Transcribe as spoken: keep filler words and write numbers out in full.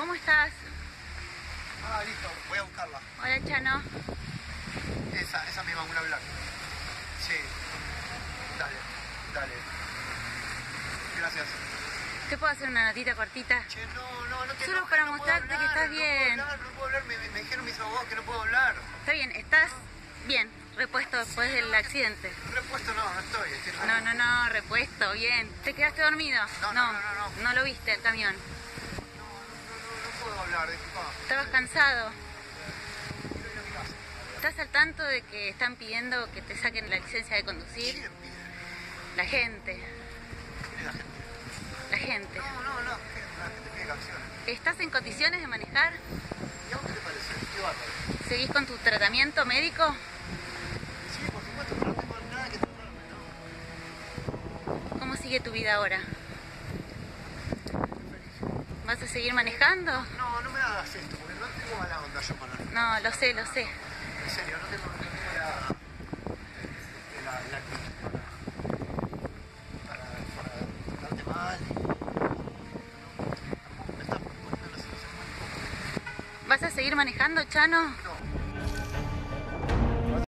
¿cómo estás? Ah, listo, voy a buscarla. Hola, Chano. Esa, esa misma, una blanca. Sí. Dale, dale. Gracias. ¿Te puedo hacer una notita cortita? Che, no, no, no te Solo enojes, para no puedo mostrarte hablar, que estás no bien. puedo hablar, no puedo hablar, me, me- me dijeron mis abogados que no puedo hablar. Está bien, estás bien, repuesto después del accidente. Repuesto no, no estoy. estoy re- No, no, no, repuesto, bien. ¿Te quedaste dormido? No, no, no, no, no. No lo viste el camión. No, no, no puedo hablar, disculpa. Estabas cansado. Quiero ir a mi casa. ¿Estás al tanto de que están pidiendo que te saquen la licencia de conducir? ¿Quién pide? La gente, ¿Quién es la gente? la gente. No, no, no, ¿qué? La gente pide canciones. ¿Estás en condiciones de manejar? ¿Y a vos qué te parece? Qué bárbaro. ¿Seguís con tu tratamiento médico? Sí, por supuesto, pero no tengo nada que tratarme, ¿no? ¿Cómo sigue tu vida ahora? Estoy feliz. ¿Vas a seguir manejando? No, no me hagas esto, porque no tengo mala onda yo para... No, lo sé, lo sé. En serio, no tengo, no tengo la, la, la actitud para, para, para tratarte mal. Me estás poniendo en una situación muy incómoda. ¿Vas a seguir manejando, Chano? No,